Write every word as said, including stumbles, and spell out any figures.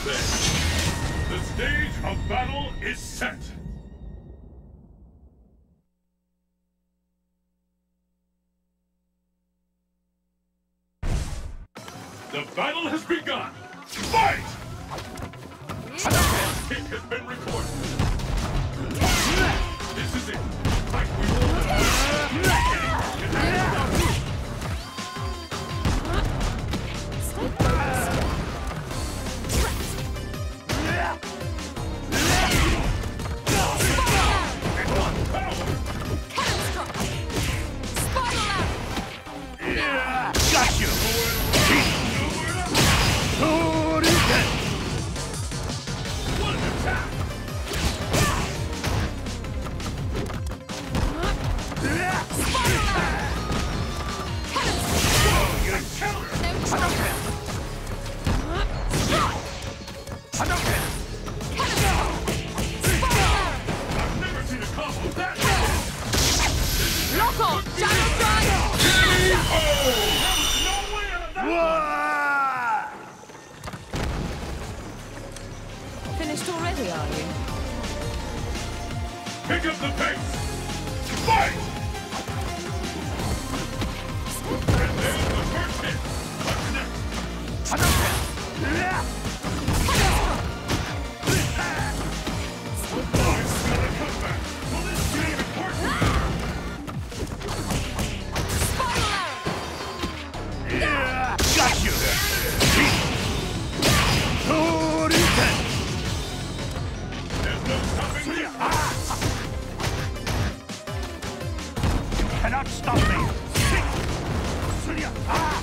The stage of battle is set. The battle has begun. Fight! Hit has been recorded. This is it. Fight we will Got you! Finished already, are you? pick up the pace. Fight! And there's the first hit. What's next? I've got a comeback. Will this be important? Got you! There's no stopping me. You cannot stop me!